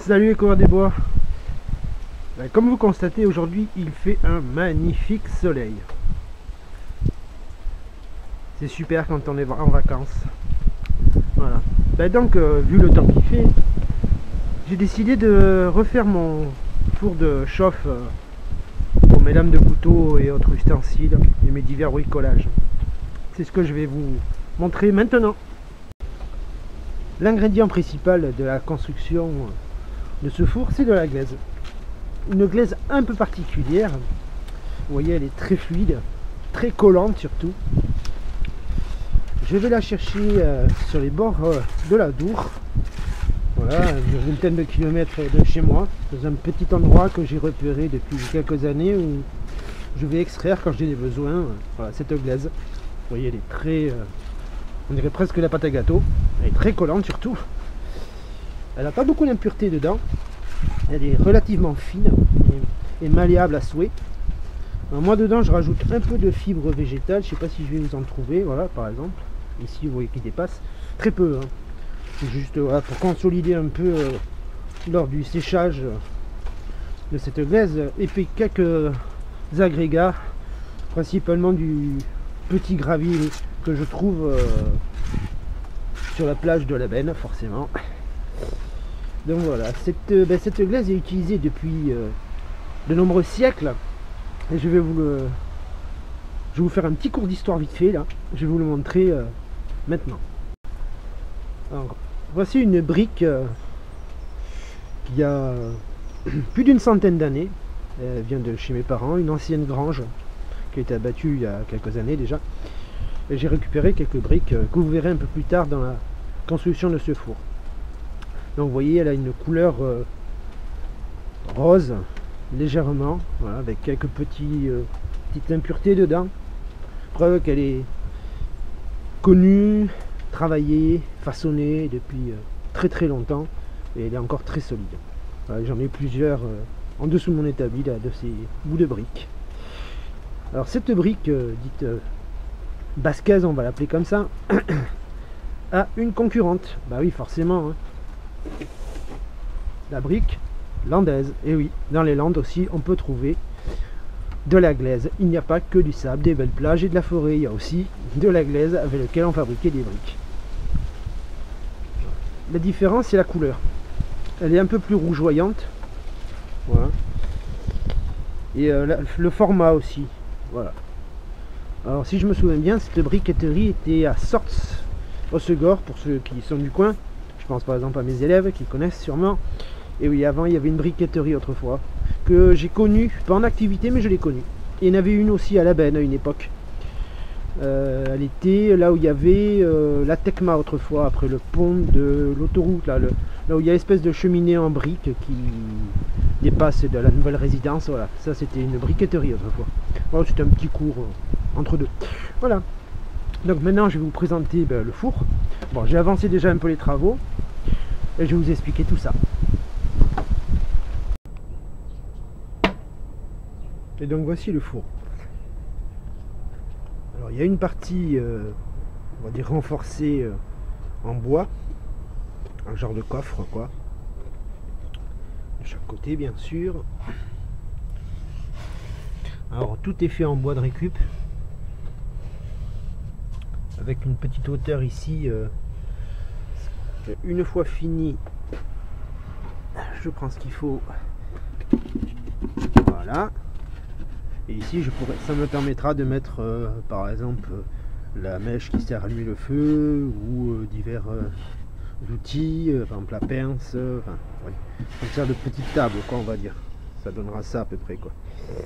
Salut les coureurs des bois. Comme vous constatez, aujourd'hui il fait un magnifique soleil. C'est super quand on est en vacances. Voilà. Donc vu le temps qu'il fait, j'ai décidé de refaire mon four de chauffe pour mes lames de couteau et autres ustensiles et mes divers bricolages. C'est ce que je vais vous montrer maintenant. L'ingrédient principal de la construction de ce four, c'est de la glaise. Une glaise un peu particulière. Vous voyez, elle est très fluide, très collante surtout. Je vais la chercher sur les bords de la Dour. Voilà, une vingtaine de kilomètres de chez moi, dans un petit endroit que j'ai repéré depuis quelques années où je vais extraire quand j'ai des besoins. Voilà, cette glaise. Vous voyez, elle est très, on dirait presque la pâte à gâteau. Elle est très collante surtout. Elle n'a pas beaucoup d'impuretés dedans. Elle est relativement fine et malléable à souhait. Alors moi dedans je rajoute un peu de fibre végétale. Je sais pas si je vais vous en trouver. Voilà, par exemple. Ici vous voyez qu'il dépasse. Très peu. Hein. C'est juste voilà, pour consolider un peu lors du séchage de cette glaise. Et puis quelques agrégats. Principalement du petit gravier que je trouve sur la plage de la Benne, forcément. Donc voilà, cette glace est utilisée depuis de nombreux siècles. Et je vais vous faire un petit cours d'histoire vite fait là. Je vais vous le montrer maintenant. Alors, voici une brique qui a plus d'une centaine d'années. Elle vient de chez mes parents, une ancienne grange qui a été abattue il y a quelques années déjà. Et j'ai récupéré quelques briques que vous verrez un peu plus tard dans la construction de ce four. Donc vous voyez, elle a une couleur rose, légèrement, voilà, avec quelques petites impuretés dedans. Preuve qu'elle est connue, travaillée, façonnée depuis très très longtemps. Et elle est encore très solide. Voilà, j'en ai plusieurs en dessous de mon établi, là, de ces bouts de briques. Alors cette brique, dite basquaise, on va l'appeler comme ça, a une concurrente. Bah oui, forcément. Hein. La brique landaise. Et oui, dans les Landes aussi, on peut trouver de la glaise. Il n'y a pas que du sable, des belles plages et de la forêt. Il y a aussi de la glaise avec laquelle on fabriquait des briques. La différence, c'est la couleur. Elle est un peu plus rougeoyante. Voilà. Et le format aussi. Voilà. Alors, si je me souviens bien, cette briqueterie était à Sorts, au Segor, pour ceux qui sont du coin. Je pense par exemple à mes élèves qui connaissent sûrement. Et oui, avant il y avait une briqueterie autrefois que j'ai connue, pas en activité mais je l'ai connue. Et il y en avait une aussi à la Benne à une époque. Elle était là où il y avait la Tecma autrefois, après le pont de l'autoroute, là où il y a une espèce de cheminée en brique qui dépasse de la nouvelle résidence. Voilà, ça c'était une briqueterie autrefois. Voilà, c'était un petit cours entre deux. Voilà. Donc maintenant je vais vous présenter le four. Bon, j'ai avancé déjà un peu les travaux et je vais vous expliquer tout ça. Et donc voici le four. Alors il y a une partie, on va dire renforcée en bois, un genre de coffre quoi, de chaque côté bien sûr. Alors tout est fait en bois de récup, avec une petite hauteur ici. Une fois fini, je prends ce qu'il faut. Voilà. Et ici, ça me permettra de mettre, par exemple, la mèche qui sert à allumer le feu ou divers outils, par exemple la pince. Enfin, ouais. Comme ça, de petite table, quoi, on va dire. Ça donnera ça à peu près, quoi.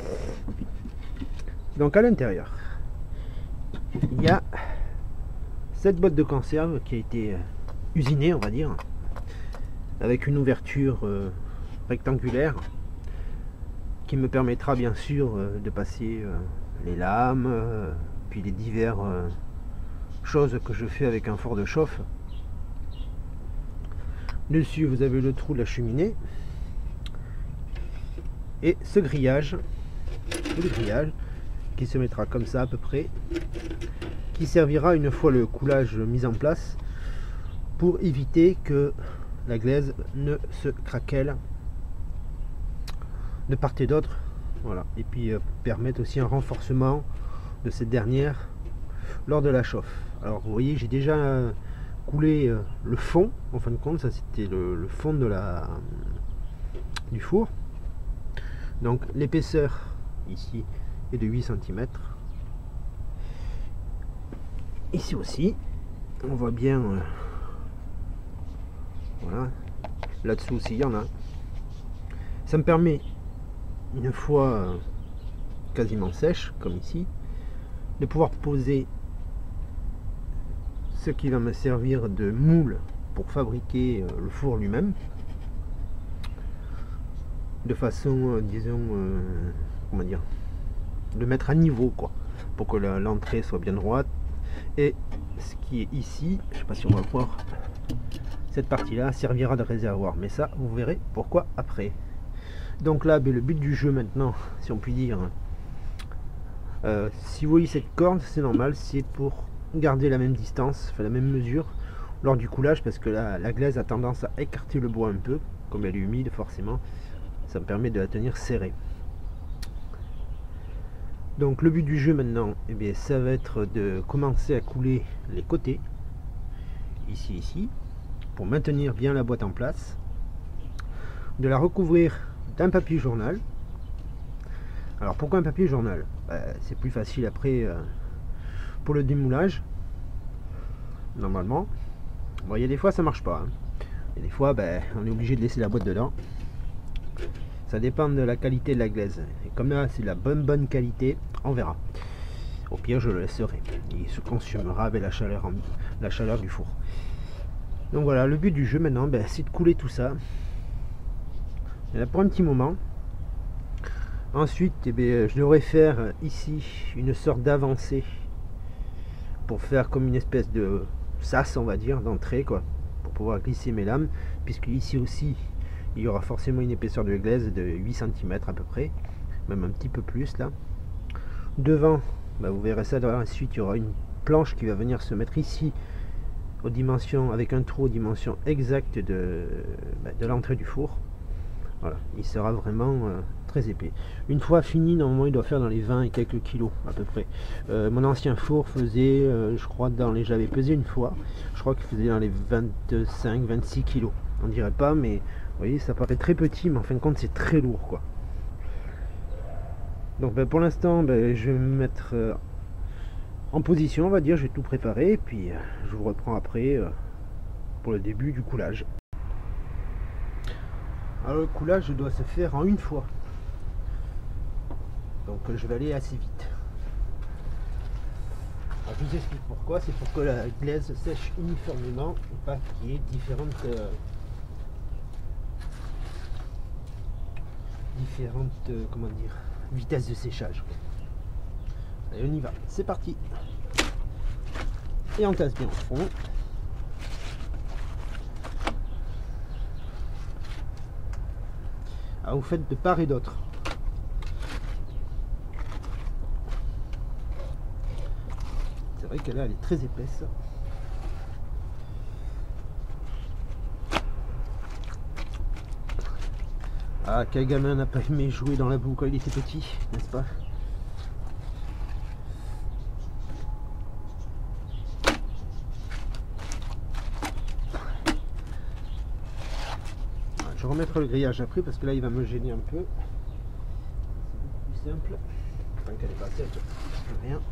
Donc à l'intérieur, il y a cette boîte de conserve qui a été usinée, on va dire, avec une ouverture rectangulaire qui me permettra bien sûr de passer les lames, puis les diverses choses que je fais avec un four de chauffe. Dessus vous avez le trou de la cheminée et ce grillage, le grillage qui se mettra comme ça à peu près, qui servira une fois le coulage mis en place pour éviter que la glaise ne se craquelle de part et d'autre. Voilà. Et puis permettre aussi un renforcement de cette dernière lors de la chauffe. Alors vous voyez, j'ai déjà coulé le fond, en fin de compte, ça c'était le fond de du four. Donc l'épaisseur ici est de 8 cm. Ici aussi, on voit bien, voilà, là-dessous aussi il y en a. Ça me permet, une fois quasiment sèche, comme ici, de pouvoir poser ce qui va me servir de moule pour fabriquer le four lui-même, de façon, disons, comment dire, de mettre à niveau, quoi, pour que l'entrée soit bien droite. Et ce qui est ici, je sais pas si on va voir, cette partie là servira de réservoir, mais ça vous verrez pourquoi après. Donc là, le but du jeu maintenant, si on peut dire, si vous voyez cette corde, c'est normal, c'est pour garder la même distance, enfin la même mesure lors du coulage, parce que la glaise a tendance à écarter le bois un peu, comme elle est humide forcément, ça me permet de la tenir serrée. Donc le but du jeu maintenant, eh bien, ça va être de commencer à couler les côtés, ici, pour maintenir bien la boîte en place, de la recouvrir d'un papier journal. Alors pourquoi un papier journal? C'est plus facile après pour le démoulage, normalement. Bon, il y a des fois ça marche pas, hein. Et des fois on est obligé de laisser la boîte dedans. Ça dépend de la qualité de la glaise. Et comme là c'est la bonne qualité, on verra. Au pire je le laisserai. Il se consumera avec la chaleur du four. Donc voilà, le but du jeu maintenant, c'est de couler tout ça. Et là, pour un petit moment. Ensuite, je devrais faire ici une sorte d'avancée pour faire comme une espèce de sas, on va dire, d'entrée, quoi, pour pouvoir glisser mes lames, puisque ici aussi il y aura forcément une épaisseur de glaise de 8 cm à peu près, même un petit peu plus là. Devant, vous verrez ça dans la suite, il y aura une planche qui va venir se mettre ici aux dimensions, avec un trou aux dimensions exactes de l'entrée du four. Voilà, il sera vraiment très épais. Une fois fini, normalement il doit faire dans les 20 et quelques kilos à peu près. Mon ancien four faisait, je crois, j'avais pesé une fois, je crois qu'il faisait dans les 25-26 kilos. On dirait pas, mais vous voyez, ça paraît très petit, mais en fin de compte c'est très lourd, quoi. Donc pour l'instant, je vais me mettre en position, on va dire, je vais tout préparer, et puis je vous reprends après pour le début du coulage. Alors le coulage doit se faire en une fois, donc je vais aller assez vite. Alors, je vous explique pourquoi. C'est pour que la glaise sèche uniformément et pas qu'il y ait différentes comment dire, vitesses de séchage. Allez, on y va, c'est parti. Et on casse bien au fond. Alors vous faites de part et d'autre. C'est vrai que là elle est très épaisse. Ah, quel gamin n'a pas aimé jouer dans la boue quand il était petit, n'est-ce pas? Je vais remettre le grillage après parce que là il va me gêner un peu. C'est plus simple. Tant qu'elle est pas sèche, rien.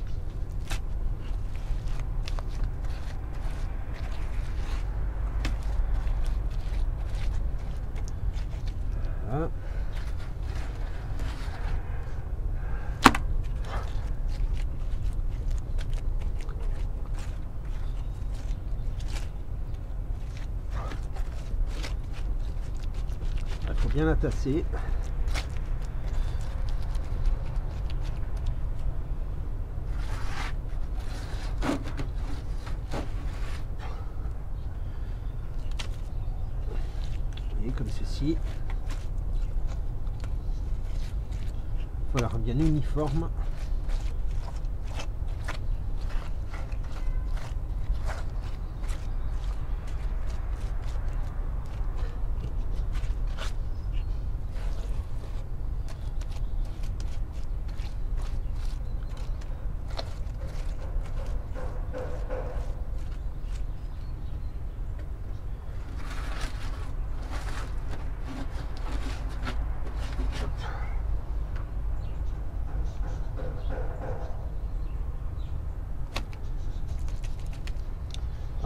Voilà. Il faut bien la tasser. Et comme ceci. Voilà, bien uniforme.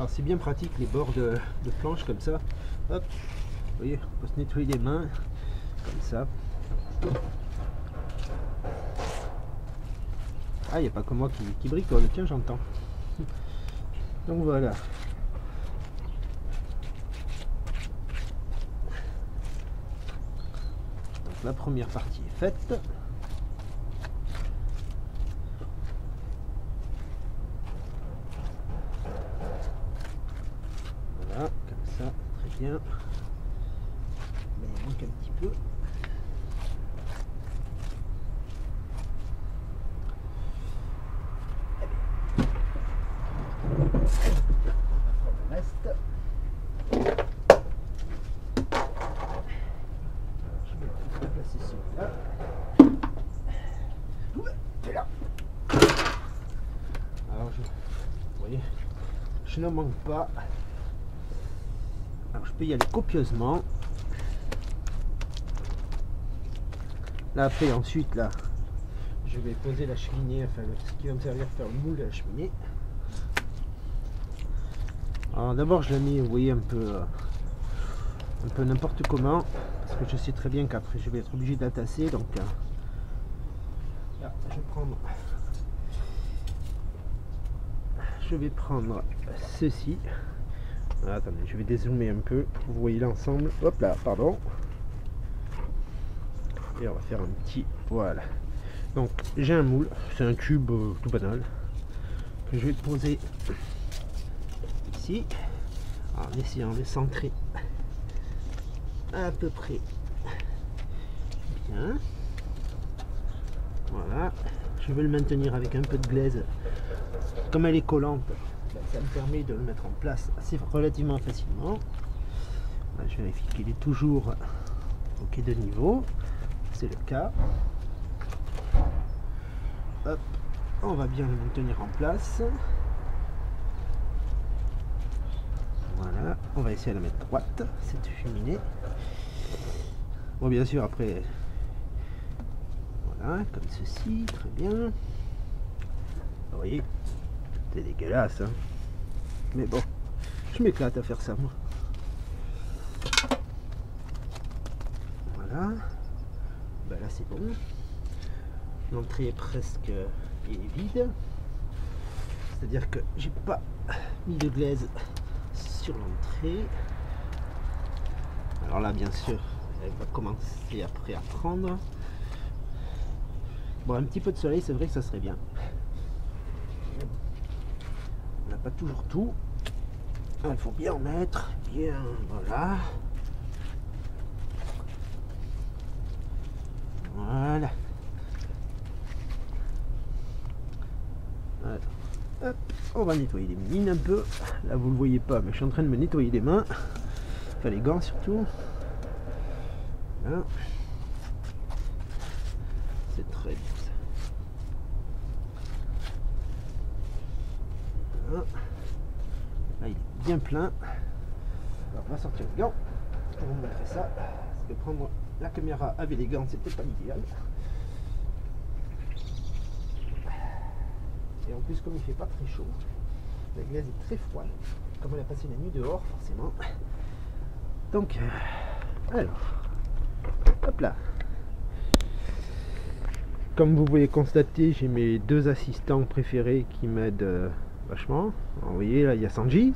Alors c'est bien pratique les bords de planche comme ça. Hop, vous voyez, on peut se nettoyer les mains comme ça. Ah, il n'y a pas que moi qui bricole, tiens, j'entends. Donc voilà. Donc la première partie est faite. Voilà, comme ça, très bien. Mais il manque un petit peu. Je ne manque pas. Alors je peux y aller copieusement. Là après ensuite là je vais poser la cheminée, enfin ce qui va me servir pour faire le moule de la cheminée. Alors d'abord je la mets, vous voyez, un peu n'importe comment, parce que je sais très bien qu'après je vais être obligé de la tasser, donc là je vais prendre ceci. Ah, attendez, je vais dézoomer un peu, vous voyez l'ensemble. Hop là, pardon. Et on va faire un petit, voilà. Donc j'ai un moule, c'est un tube tout banal que je vais poser ici, en essayant de centrer à peu près bien. Voilà, je vais le maintenir avec un peu de glaise. Comme elle est collante, ça me permet de le mettre en place assez relativement facilement. Là, je vérifie qu'il est toujours ok de niveau, c'est le cas. Hop, on va bien le maintenir en place. Voilà, on va essayer de la mettre droite, cette cheminée. Bon, bien sûr, après, voilà, comme ceci, très bien. Vous voyez, c'est dégueulasse, hein. Mais bon, je m'éclate à faire ça, moi. Voilà, ben là c'est bon. L'entrée est presque vide, c'est-à-dire que j'ai pas mis de glaise sur l'entrée. Alors là, bien sûr, elle va commencer après à prendre. Bon, un petit peu de soleil, c'est vrai que ça serait bien. On n'a pas toujours tout. Il faut bien en mettre, bien, voilà. Voilà. Voilà. Hop, on va nettoyer les mines un peu. Là vous le voyez pas, mais je suis en train de me nettoyer les mains, enfin les gants surtout. Voilà. C'est très bien ça. Voilà. Là il est bien plein. Alors on va sortir les gants pour vous montrer ça. Parce que prendre la caméra avec les gants c'était pas l'idéal. Et en plus, comme il fait pas très chaud, la glace est très froide, comme elle a passé la nuit dehors forcément. Donc alors hop là, comme vous pouvez constater, j'ai mes deux assistants préférés qui m'aident vachement. Alors, vous voyez là, il y a Sanji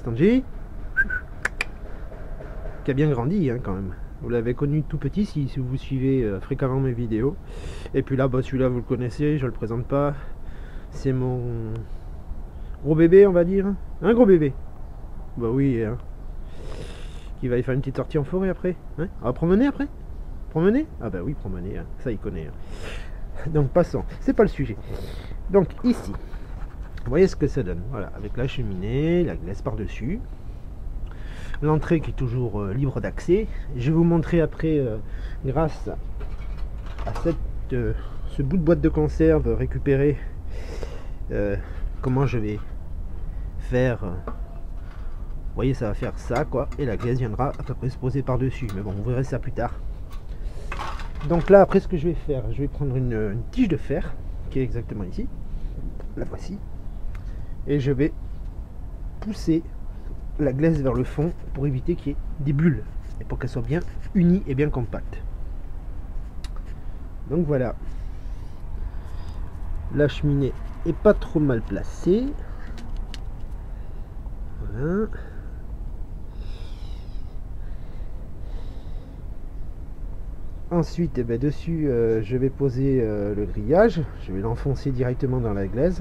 qui a bien grandi, hein, quand même. Vous l'avez connu tout petit si vous suivez fréquemment mes vidéos. Et puis là, bah, celui-là vous le connaissez, je le présente pas. C'est mon gros bébé, on va dire. Un gros bébé. Bah oui, hein. Qui va y faire une petite sortie en forêt après, hein. On va promener après. Promener. Ah bah oui, promener, hein. Ça il connaît, hein. Donc passons, c'est pas le sujet. Donc ici, vous voyez ce que ça donne. Voilà, avec la cheminée, la glace par-dessus. L'entrée qui est toujours libre d'accès. Je vais vous montrer après, grâce à ce bout de boîte de conserve récupéré, comment je vais faire. Vous voyez, ça va faire ça quoi, et la glace viendra à peu près se poser par dessus, mais bon, vous verrez ça plus tard. Donc là, après, ce que je vais faire, je vais prendre une tige de fer qui est exactement ici, la voici, et je vais pousser la glaise vers le fond pour éviter qu'il y ait des bulles et pour qu'elle soit bien unie et bien compacte. Donc voilà, la cheminée est pas trop mal placée. Voilà. Ensuite, dessus, je vais poser le grillage. Je vais l'enfoncer directement dans la glaise.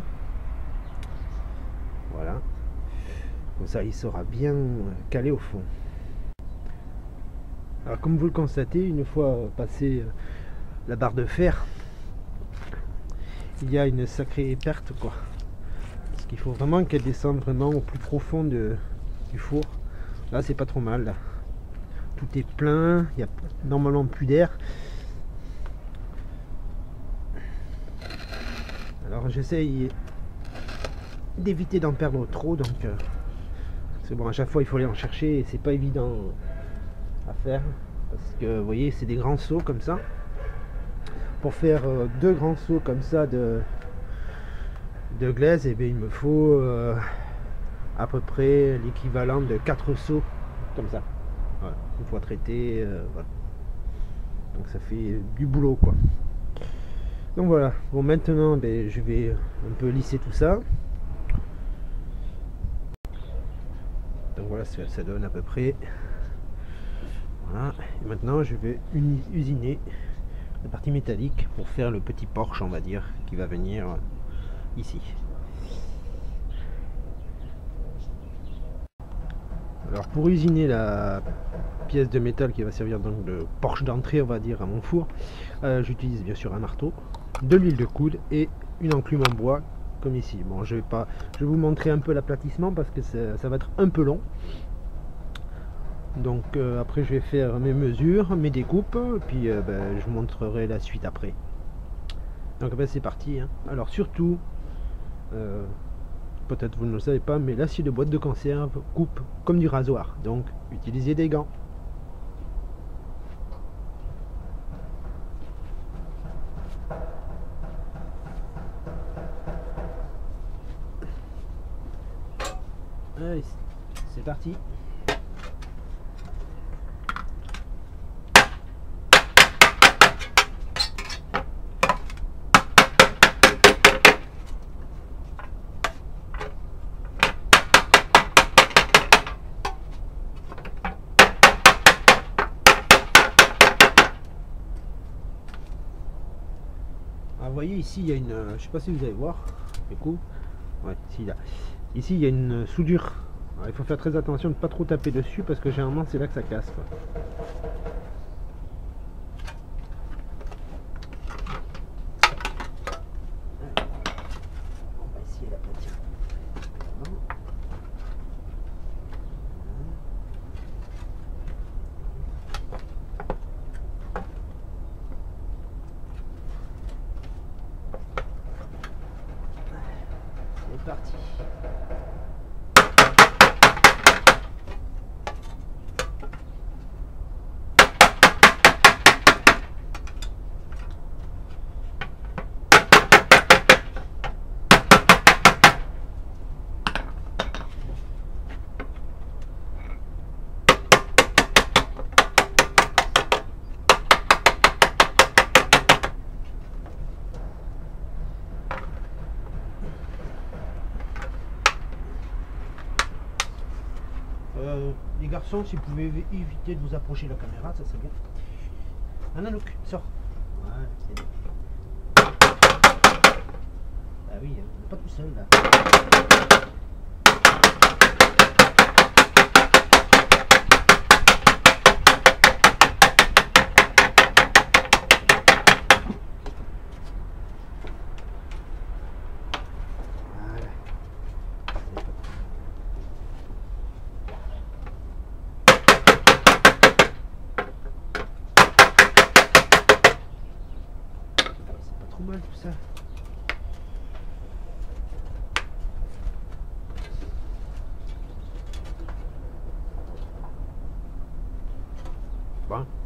Voilà. Comme ça, il sera bien calé au fond. Alors, comme vous le constatez, une fois passé la barre de fer, il y a une sacrée perte, quoi. Parce qu'il faut vraiment qu'elle descende vraiment au plus profond du four. Là, c'est pas trop mal. Là. Tout est plein, il n'y a normalement plus d'air. Alors j'essaye d'éviter d'en perdre trop, donc c'est bon, à chaque fois il faut aller en chercher et c'est pas évident à faire parce que vous voyez, c'est des grands seaux comme ça. Pour faire deux grands seaux comme ça de glaise, et bien il me faut à peu près l'équivalent de 4 seaux comme ça. Voilà, une fois traité, voilà. Donc ça fait du boulot, quoi. Donc voilà, bon, maintenant je vais un peu lisser tout ça. Donc voilà ce que ça donne à peu près. Voilà, et maintenant je vais usiner la partie métallique pour faire le petit porche, on va dire, qui va venir ici. Alors pour usiner la pièce de métal qui va servir donc de porche d'entrée, on va dire, à mon four, j'utilise bien sûr un marteau, de l'huile de coude et une enclume en bois comme ici. Bon, je vais vous montrer un peu l'aplatissement parce que ça va être un peu long. Donc après je vais faire mes mesures, mes découpes, puis je vous montrerai la suite après. Donc c'est parti, hein. Alors surtout, peut-être vous ne le savez pas, mais l'acier de boîte de conserve coupe comme du rasoir, donc utilisez des gants. Allez, c'est parti. Vous voyez ici il y a une, je sais pas si vous allez voir, du coup, ouais, si, là. Ici il y a une soudure. Alors, il faut faire très attention de ne pas trop taper dessus parce que généralement c'est là que ça casse, quoi. On va essayer d'aplatir. C'est parti. Les garçons, si vous pouvez éviter de vous approcher de la caméra, ça serait bien. Analouk, sors. Voilà, c'est bien. Ah oui, on n'est pas tout seul là. Trop mal tout ça. Bon.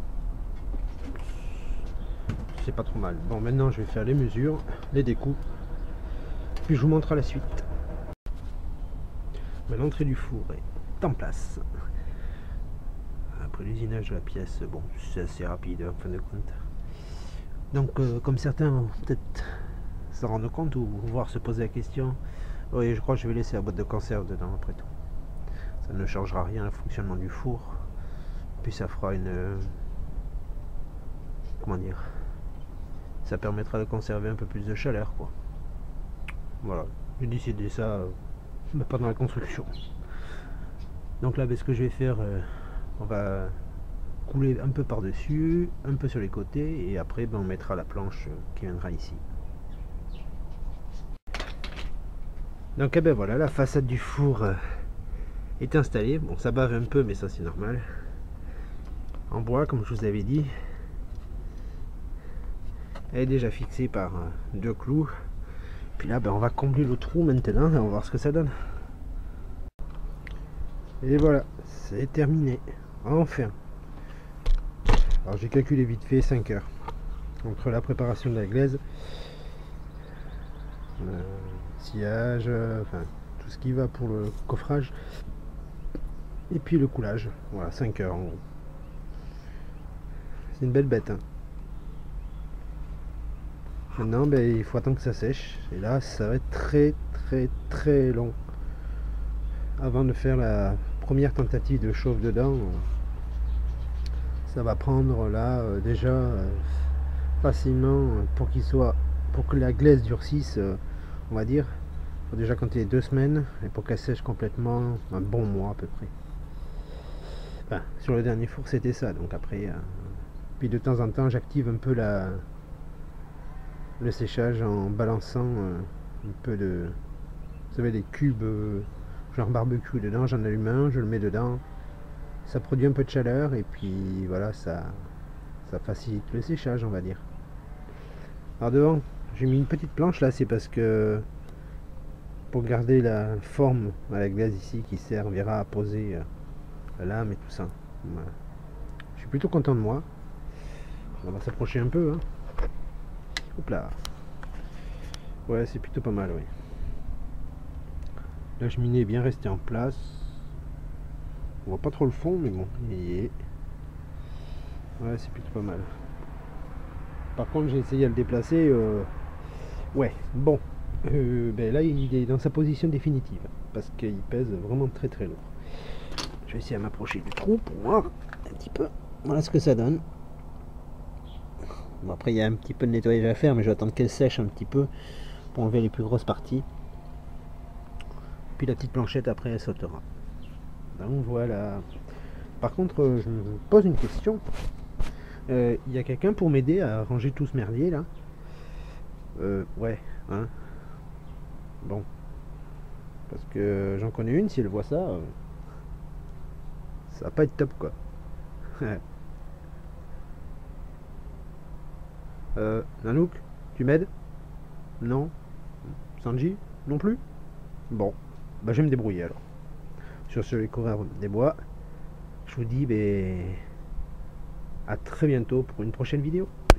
C'est pas trop mal. Bon, maintenant je vais faire les mesures, les découpes, puis je vous montre à la suite. L'entrée du four est en place. Après l'usinage de la pièce, bon, c'est assez rapide en fin de compte. Donc comme certains vont peut-être s'en rendre compte ou voir se poser la question, oui, je crois que je vais laisser la boîte de conserve dedans après tout. Ça ne changera rien au fonctionnement du four. Puis ça fera une... comment dire, ça permettra de conserver un peu plus de chaleur, quoi. Voilà, j'ai décidé ça pendant la construction. Donc là, ce que je vais faire, on va couler un peu par dessus, un peu sur les côtés, et après on mettra la planche qui viendra ici. Donc ben voilà, la façade du four est installée. Bon, ça bave un peu, mais ça c'est normal. En bois, comme je vous avais dit. Elle est déjà fixée par 2 clous. Puis là, on va combler le trou maintenant et on va voir ce que ça donne. Et voilà, c'est terminé. Enfin. Alors j'ai calculé vite fait 5 heures. Entre la préparation de la glaise, sillage, enfin tout ce qui va pour le coffrage. Et puis le coulage. Voilà, 5 heures en gros. C'est une belle bête. Hein. Maintenant, il faut attendre que ça sèche. Et là, ça va être très long. Avant de faire la première tentative de chauffe dedans, ça va prendre là déjà facilement pour que la glaise durcisse, on va dire. Il faut déjà compter 2 semaines et pour qu'elle sèche complètement, un bon mois à peu près. Enfin, sur le dernier four, c'était ça. Donc après, puis de temps en temps, j'active un peu le séchage en balançant un peu de, vous savez, des cubes genre barbecue dedans. J'en allume un, je le mets dedans, ça produit un peu de chaleur et puis voilà, ça facilite le séchage, on va dire. Alors devant, j'ai mis une petite planche là, c'est parce que pour garder la forme à la glace ici qui servira à poser la lame et tout ça. Voilà. Je suis plutôt content de moi. On va s'approcher un peu. Hein. Hop là. Ouais, c'est plutôt pas mal, oui. La cheminée est bien restée en place. On voit pas trop le fond, mais bon, il y est. Ouais, c'est plutôt pas mal. Par contre, j'ai essayé à le déplacer. Ouais, bon. Là, il est dans sa position définitive. Parce qu'il pèse vraiment très lourd. Je vais essayer à m'approcher du trou pour voir un petit peu. Voilà ce que ça donne. Bon, après, il y a un petit peu de nettoyage à faire, mais je vais attendre qu'elle sèche un petit peu pour enlever les plus grosses parties. Puis la petite planchette, après, elle sautera. Donc voilà. Par contre, je me pose une question. Il y a quelqu'un pour m'aider à ranger tout ce merdier là? Ouais, hein. Bon. Parce que j'en connais une, si elle voit ça, ça va pas être top quoi. Nanook, tu m'aides? Non? Sanji? Non plus? Bon, je vais me débrouiller alors. Sur ce, les coureurs des bois, je vous dis à très bientôt pour une prochaine vidéo.